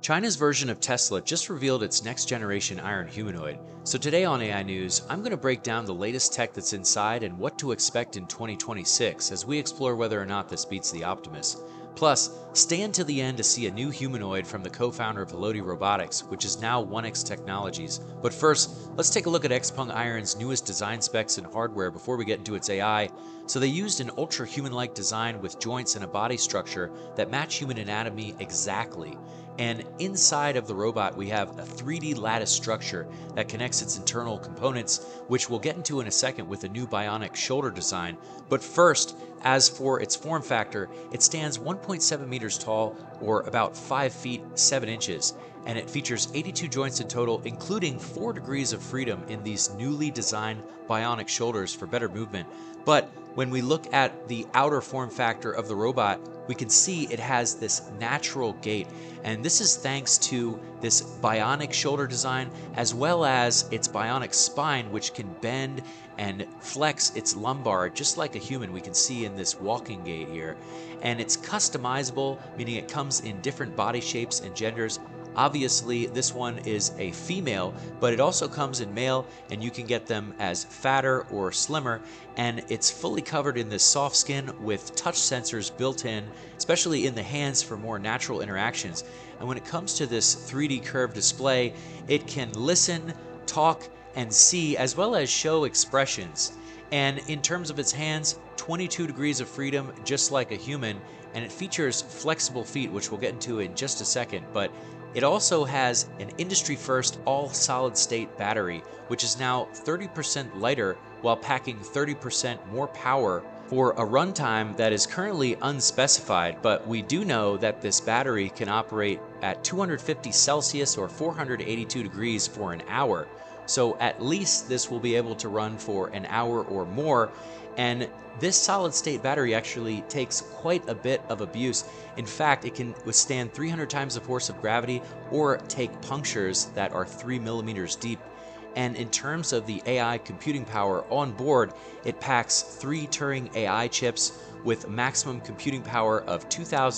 China's version of Tesla just revealed its next generation Iron humanoid. So today on AI News, I'm going to break down the latest tech that's inside and what to expect in 2026 as we explore whether or not this beats the Optimus. Plus, stay until the end to see a new humanoid from the co-founder of Halodi Robotics, which is now 1X Technologies. But first, let's take a look at Xpeng Iron's newest design specs and hardware before we get into its AI. So they used an ultra-human-like design with joints and a body structure that match human anatomy exactly. And inside of the robot, we have a 3D lattice structure that connects its internal components, which we'll get into in a second with a new bionic shoulder design. But first, as for its form factor, it stands 1.7 meters tall, or about 5 feet 7 inches, and it features 82 joints in total, including 4 degrees of freedom in these newly designed bionic shoulders for better movement. But when we look at the outer form factor of the robot, we can see it has this natural gait, and this is thanks to this bionic shoulder design as well as its bionic spine, which can bend and flex its lumbar just like a human. We can see in this walking gait here, and it's customizable, meaning it comes in different body shapes and genders. Obviously, this one is a female, but it also comes in male, and you can get them as fatter or slimmer, and it's fully covered in this soft skin with touch sensors built in, especially in the hands for more natural interactions. And when it comes to this 3D curved display, it can listen, talk, and see, as well as show expressions. And in terms of its hands, 22 degrees of freedom, just like a human, and it features flexible feet, which we'll get into in just a second. But it also has an industry-first all-solid-state battery, which is now 30% lighter while packing 30% more power for a runtime that is currently unspecified. But we do know that this battery can operate at 250 Celsius or 482 degrees for an hour. So at least this will be able to run for an hour or more. And this solid-state battery actually takes quite a bit of abuse. In fact, it can withstand 300 times the force of gravity or take punctures that are 3 millimeters deep. And in terms of the AI computing power on board, it packs 3 Turing AI chips with maximum computing power of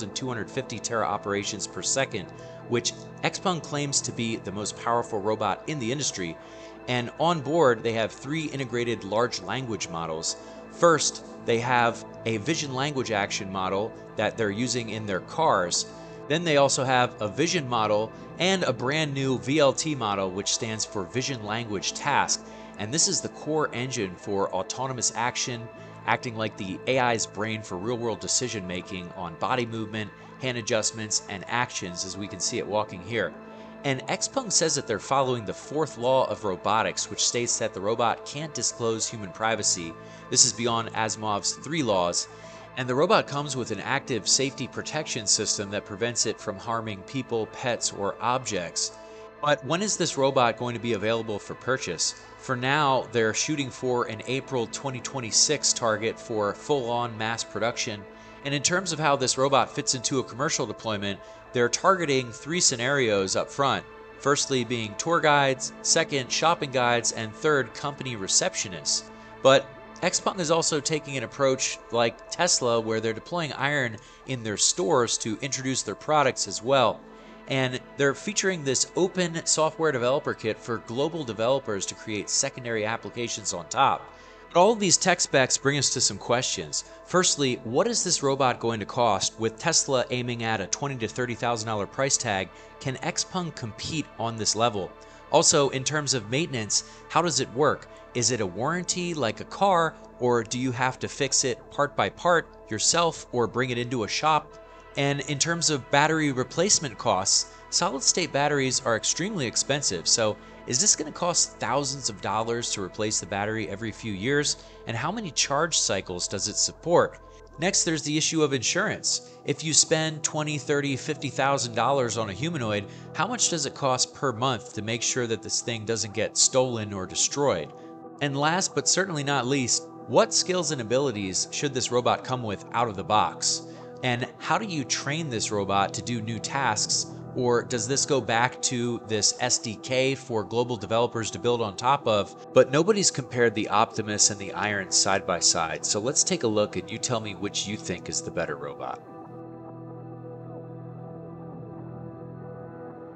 2,250 tera operations per second, which Xpeng claims to be the most powerful robot in the industry. And on board, they have 3 integrated large language models. First, they have a vision language action model that they're using in their cars. Then they also have a vision model and a brand new VLT model, which stands for Vision Language Task. And this is the core engine for autonomous action, acting like the AI's brain for real-world decision making on body movement, hand adjustments, and actions, as we can see it walking here. And Xpeng says that they're following the 4th law of robotics, which states that the robot can't disclose human privacy. This is beyond Asimov's 3 laws. And the robot comes with an active safety protection system that prevents it from harming people, pets, or objects. But when is this robot going to be available for purchase? For now, they're shooting for an April 2026 target for full-on mass production. And in terms of how this robot fits into a commercial deployment, they're targeting 3 scenarios up front. Firstly being tour guides, second shopping guides, and third company receptionists. But Xpeng is also taking an approach like Tesla, where they're deploying Iron in their stores to introduce their products as well. And they're featuring this open software developer kit for global developers to create secondary applications on top. But all of these tech specs bring us to some questions. Firstly, what is this robot going to cost? With Tesla aiming at a $20,000 to $30,000 price tag, can Xpeng compete on this level? Also, in terms of maintenance, how does it work? Is it a warranty like a car, or do you have to fix it part by part yourself or bring it into a shop? And in terms of battery replacement costs, solid-state batteries are extremely expensive, so is this going to cost thousands of dollars to replace the battery every few years? And how many charge cycles does it support? Next, there's the issue of insurance. If you spend $20,000, $30,000, $50,000 on a humanoid, how much does it cost per month to make sure that this thing doesn't get stolen or destroyed? And last but certainly not least, what skills and abilities should this robot come with out of the box? And how do you train this robot to do new tasks? Or does this go back to this SDK for global developers to build on top of? But nobody's compared the Optimus and the Iron side by side. So let's take a look and you tell me which you think is the better robot.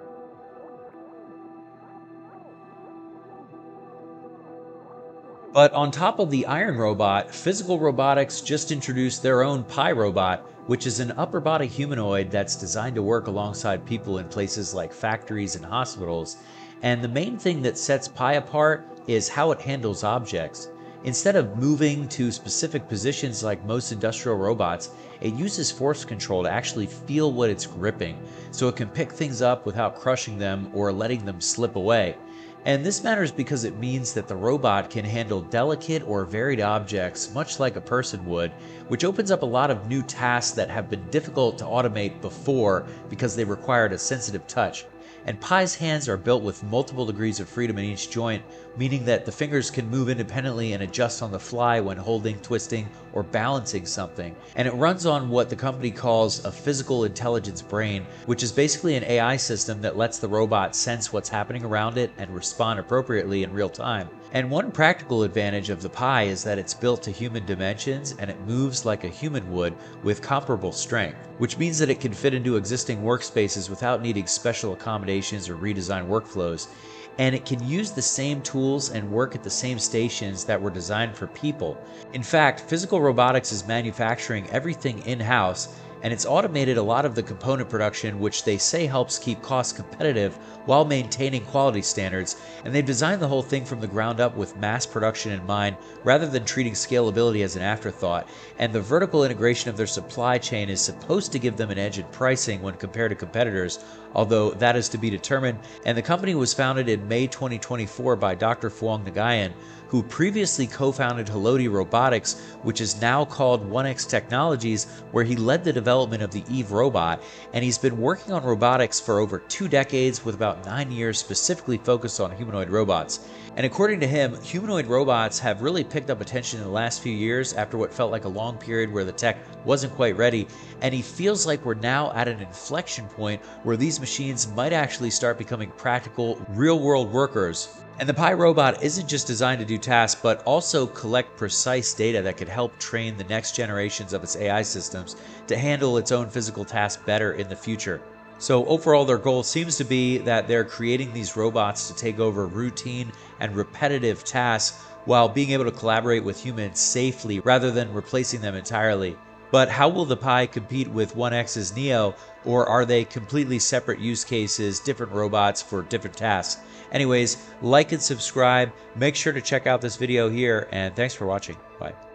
But on top of the Iron robot, Physical Robotics just introduced their own Pi robot, which is an upper body humanoid that's designed to work alongside people in places like factories and hospitals. And the main thing that sets Pi apart is how it handles objects. Instead of moving to specific positions like most industrial robots, it uses force control to actually feel what it's gripping, so it can pick things up without crushing them or letting them slip away. And this matters because it means that the robot can handle delicate or varied objects much like a person would, which opens up a lot of new tasks that have been difficult to automate before because they required a sensitive touch. And Pi's hands are built with multiple degrees of freedom in each joint, meaning that the fingers can move independently and adjust on the fly when holding, twisting, or balancing something. And it runs on what the company calls a physical intelligence brain, which is basically an AI system that lets the robot sense what's happening around it and respond appropriately in real time. And one practical advantage of the Pi is that it's built to human dimensions and it moves like a human would with comparable strength, which means that it can fit into existing workspaces without needing special accommodations or redesigned workflows. And it can use the same tools and work at the same stations that were designed for people. In fact, Physical Robotics is manufacturing everything in-house, and it's automated a lot of the component production, which they say helps keep costs competitive while maintaining quality standards. And they've designed the whole thing from the ground up with mass production in mind, rather than treating scalability as an afterthought. And the vertical integration of their supply chain is supposed to give them an edge in pricing when compared to competitors, although that is to be determined. And the company was founded in May 2024 by Dr. Fuang Nguyen, who previously co-founded Halodi Robotics, which is now called 1X Technologies, where he led the development of the Eve robot, and he's been working on robotics for over 2 decades with about 9 years specifically focused on humanoid robots. And according to him, humanoid robots have really picked up attention in the last few years after what felt like a long period where the tech wasn't quite ready, and he feels like we're now at an inflection point where these machines might actually start becoming practical, real-world workers. And the Pi robot isn't just designed to do tasks, but also collect precise data that could help train the next generations of its AI systems to handle its own physical tasks better in the future. So overall, their goal seems to be that they're creating these robots to take over routine and repetitive tasks while being able to collaborate with humans safely rather than replacing them entirely. But how will the Pi compete with 1X's Neo, or are they completely separate use cases, different robots for different tasks? Anyways, like and subscribe, make sure to check out this video here, and thanks for watching. Bye.